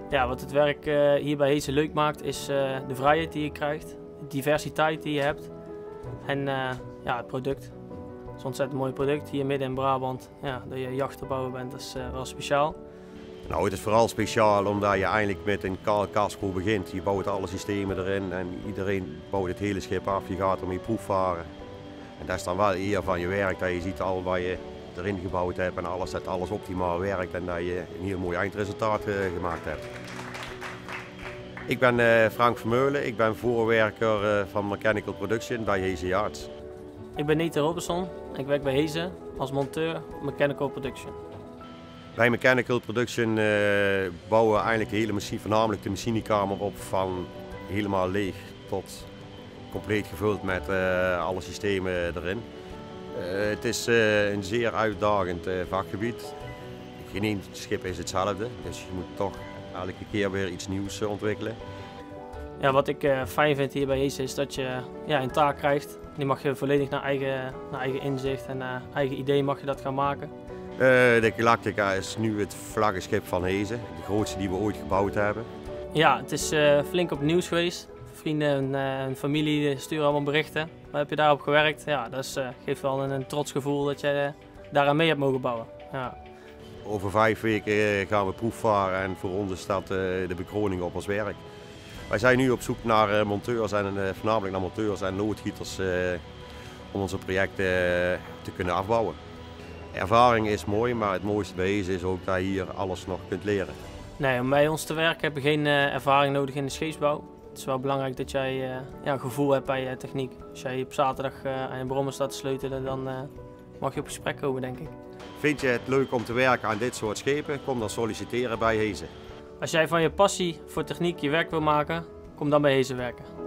Ja, wat het werk hier bij Heesen leuk maakt is de vrijheid die je krijgt, de diversiteit die je hebt en ja, het product. Het is een ontzettend mooi product hier midden in Brabant. Ja, dat je jacht te bouwen bent, dat is wel speciaal. Nou, het is vooral speciaal omdat je eigenlijk met een kaal casco begint. Je bouwt alle systemen erin en iedereen bouwt het hele schip af. Je gaat ermee proefvaren. En dat is dan wel eer van je werk, dat je ziet al wat je erin gebouwd hebt en dat alles optimaal werkt en dat je een heel mooi eindresultaat gemaakt hebt. Ik ben Frank Vermeulen, ik ben voorwerker van Mechanical Production bij Heesen Yachts. Ik ben Nathan Robertson, ik werk bij Heesen als monteur Mechanical Production. Bij Mechanical Production bouwen we eigenlijk de hele machine, voornamelijk de machinekamer op van helemaal leeg tot compleet gevuld met alle systemen erin. Het is een zeer uitdagend vakgebied. Geen één schip is hetzelfde, dus je moet toch elke keer weer iets nieuws ontwikkelen. Ja, wat ik fijn vind hier bij Heesen is dat je een taak krijgt. Die mag je volledig naar eigen inzicht en eigen idee mag je dat gaan maken. De Galactica is nu het vlaggenschip van Heesen, de grootste die we ooit gebouwd hebben. Ja, het is flink op het nieuws geweest. Vrienden en familie sturen allemaal berichten. Waar heb je daarop gewerkt? Ja, dat geeft wel een trots gevoel dat je daaraan mee hebt mogen bouwen. Ja. Over 5 weken gaan we proefvaren en voor ons staat de bekroning op ons werk. Wij zijn nu op zoek naar monteurs en voornamelijk naar monteurs en loodgieters om onze projecten te kunnen afbouwen. Ervaring is mooi, maar het mooiste bij Heesen is ook dat je hier alles nog kunt leren. Nee, om bij ons te werken heb je geen ervaring nodig in de scheepsbouw. Het is wel belangrijk dat jij een gevoel hebt bij je techniek. Als jij op zaterdag aan je brommer staat te sleutelen, dan mag je op gesprek komen, denk ik. Vind je het leuk om te werken aan dit soort schepen? Kom dan solliciteren bij Heesen. Als jij van je passie voor techniek je werk wil maken, kom dan bij Heesen werken.